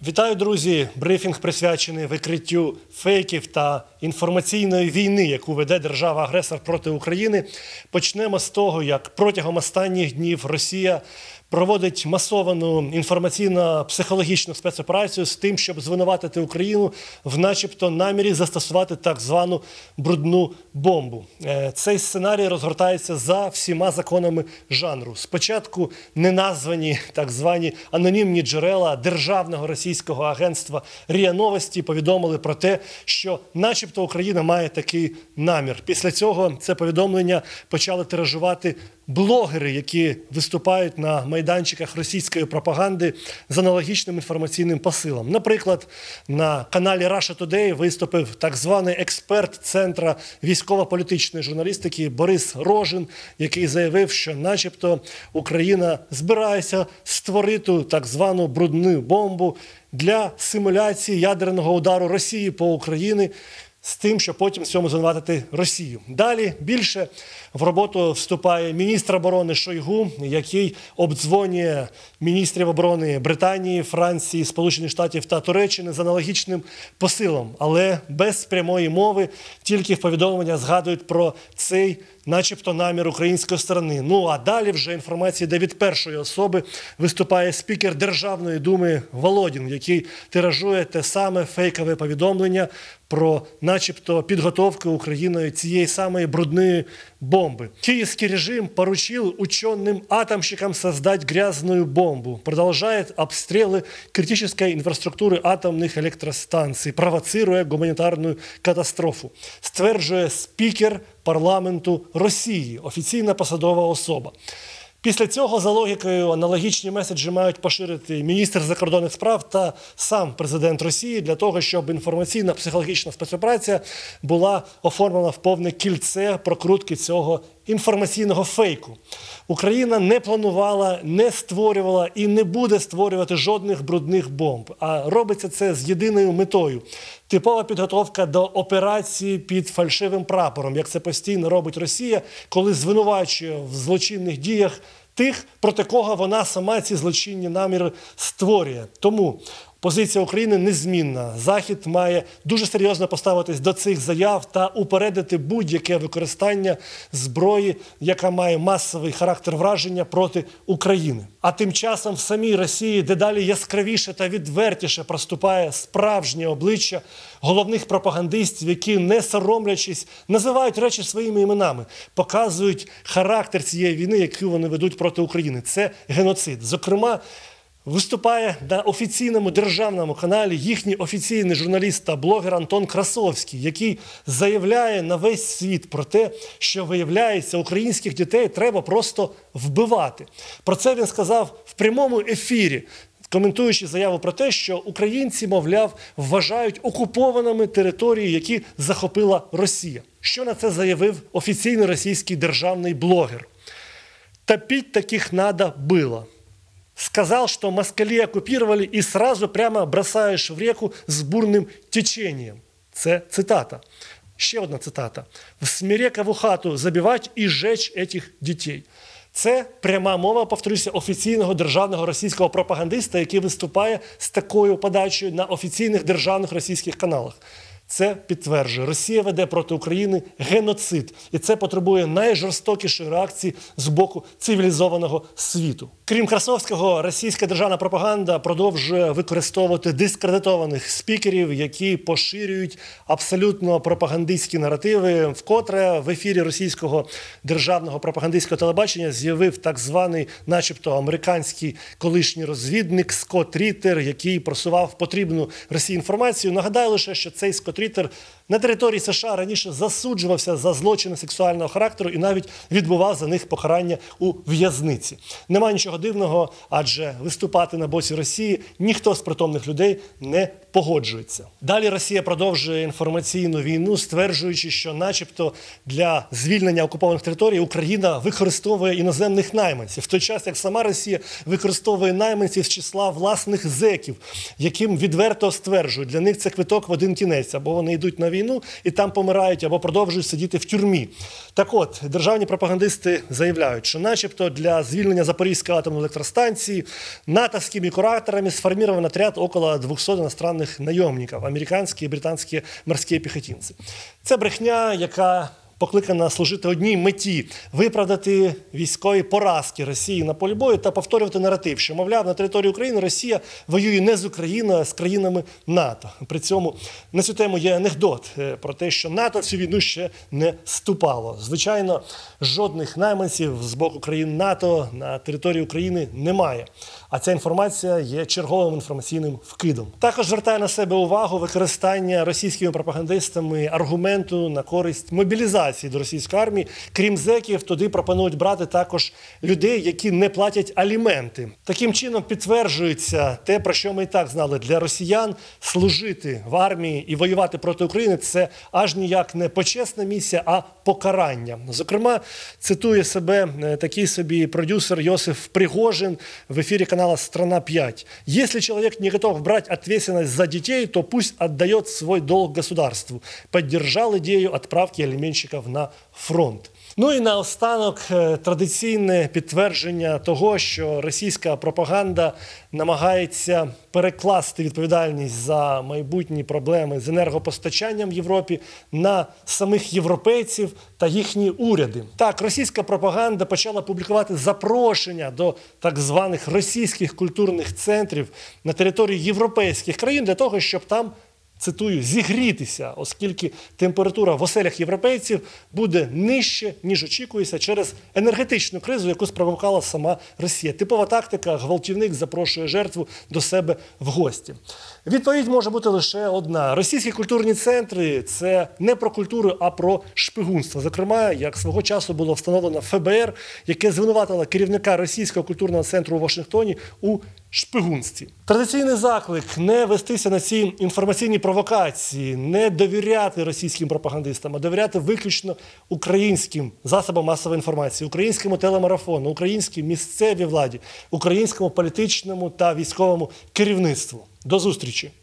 Вітаю, друзі! Брифінг присвячений викриттю фейків та інформаційної війни, яку веде держава-агресор проти України. Почнемо з того, як протягом останніх днів Росія проводить масовану інформаційно-психологічну спецоперацію з тим, щоб звинуватити Україну в начебто намірі застосувати так звану брудну бомбу. Цей сценарій розгортається за всіма законами жанру. Спочатку неназвані так звані анонімні джерела державного російського агентства РІА Новості повідомили про те, що начебто Україна має такий намір. Після цього це повідомлення почали тиражувати блогери, які виступають на майданчиках російської пропаганди з аналогічним інформаційним посилом. Наприклад, на каналі Russia Today виступив так званий експерт Центру військово-політичної журналістики Борис Рожин, який заявив, що начебто Україна збирається створити так звану брудну бомбу для симуляції ядерного удару Росії по Україні, з тим, щоб потім в цьому звинуватити Росію. Далі більше в роботу вступає міністр оборони Шойгу, який обдзвонює міністрів оборони Британії, Франції, Сполучених Штатів та Туреччини з аналогічним посилом. Але без прямої мови, тільки в повідомлення згадують про цей начебто намір української сторони. Ну а далі вже інформація йде від першої особи. Виступає спікер Державної думи Володін, який тиражує те саме фейкове повідомлення про начебто підготовку Україною цієї самої брудної бомбы. Киевский режим поручил ученым-атомщикам создать грязную бомбу. Продолжает обстрелы критической инфраструктуры атомных электростанций, провоцируя гуманитарную катастрофу. Стверджує спікер парламенту Росії, офіційна посадова особа. Після цього, за логікою, аналогічні меседжі мають поширити міністр закордонних справ та сам президент Росії для того, щоб інформаційна психологічна спецоперація була оформлена в повне кільце прокрутки цього інформаційного фейку. Україна не планувала, не створювала і не буде створювати жодних брудних бомб. А робиться це з єдиною метою – типова підготовка до операції під фальшивим прапором, як це постійно робить Росія, коли звинувачує в злочинних діях тих, проти кого вона сама ці злочинні наміри створює. Тому позиція України незмінна. Захід має дуже серйозно поставитись до цих заяв та упередити будь-яке використання зброї, яка має масовий характер враження проти України. А тим часом в самій Росії дедалі яскравіше та відвертіше проступає справжнє обличчя головних пропагандистів, які, не соромлячись, називають речі своїми іменами, показують характер цієї війни, яку вони ведуть проти України. Це геноцид. Зокрема, виступає на офіційному державному каналі їхній офіційний журналіст та блогер Антон Красовський, який заявляє на весь світ про те, що, виявляється, українських дітей треба просто вбивати. Про це він сказав в прямому ефірі, коментуючи заяву про те, що українці, мовляв, вважають окупованими території, які захопила Росія. Що на це заявив офіційний російський державний блогер? «Топить таких надо было. Сказал, что москали оккупировали и сразу прямо бросаешь в реку с бурным течением». Це цитата. Ще одна цитата. «В Смірекову хату забивать і жечь этих дітей». Це пряма мова, повторюся, офіційного державного російського пропагандиста, який виступає з такою подачею на офіційних державних російських каналах. Це підтверджує. Росія веде проти України геноцид. І це потребує найжорстокішої реакції з боку цивілізованого світу. Крім Красовського, російська державна пропаганда продовжує використовувати дискредитованих спікерів, які поширюють абсолютно пропагандистські наративи. Вкотре в ефірі російського державного пропагандистського телебачення з'явив так званий, начебто, американський колишній розвідник Скотт Ріттер, який просував потрібну Росії інформацію. Нагадаю лише, що цей Скотт Ріттер на території США раніше засуджувався за злочини сексуального характеру і навіть відбував за них покарання у в'язниці. Нема нічого дивного, адже виступати на боці Росії ніхто з притомних людей не погоджується. Далі Росія продовжує інформаційну війну, стверджуючи, що начебто для звільнення окупованих територій Україна використовує іноземних найманців, в той час як сама Росія використовує найманців з числа власних зеків, яким відверто стверджують, для них це квиток в один кінець, або вони йдуть на війну і там помирають, або продовжують сидіти в тюрмі. Так от, державні пропагандисти заявляють, що начебто для звільнення Запорізької атомної електростанції натовскими кураторами сформирован отряд около 200 иностранных наемников, американські і британські морські піхотинці. Це брехня, яка покликана служити одній меті – виправдати військові поразки Росії на полі бою та повторювати наратив, що, мовляв, на території України Росія воює не з Україною, а з країнами НАТО. При цьому на цю тему є анекдот про те, що НАТО в цю війну ще не вступало. Звичайно, жодних найманців з боку країн НАТО на території України немає. А ця інформація є черговим інформаційним вкидом. Також звертає на себе увагу використання російськими пропагандистами аргументу на користь мобілізації до російської армії. Крім зеків, туди пропонують брати також людей, які не платять аліменти. Таким чином підтверджується те, про що ми і так знали. Для росіян служити в армії і воювати проти України – це аж ніяк не почесна місія, а покарання. Зокрема, цитує себе такий собі продюсер Йосиф Пригожин в ефірі канала «Страна-5». «Если человек не готов брать ответственность за детей, то пусть отдает свой долг государству». Поддержал идею отправки алименщиков на фронт. Ну і наостанок традиційне підтвердження того, що російська пропаганда намагається перекласти відповідальність за майбутні проблеми з енергопостачанням в Європі на самих європейців та їхні уряди. Так, російська пропаганда почала публікувати запрошення до так званих російських культурних центрів на території європейських країн для того, щоб там, цитую, зігрітися, оскільки температура в оселях європейців буде нижче, ніж очікується через енергетичну кризу, яку спровокувала сама Росія. Типова тактика – гвалтівник запрошує жертву до себе в гості. Відповідь може бути лише одна. Російські культурні центри – це не про культуру, а про шпигунство. Зокрема, як свого часу було встановлено ФБР, яке звинуватило керівника Російського культурного центру у Вашингтоні у шпигунстві. Традиційний заклик – не вестися на ці інформаційні провокації, не довіряти російським пропагандистам, а довіряти виключно українським засобам масової інформації, українському телемарафону, українській місцевій владі, українському політичному та військовому керівництву. До зустрічі!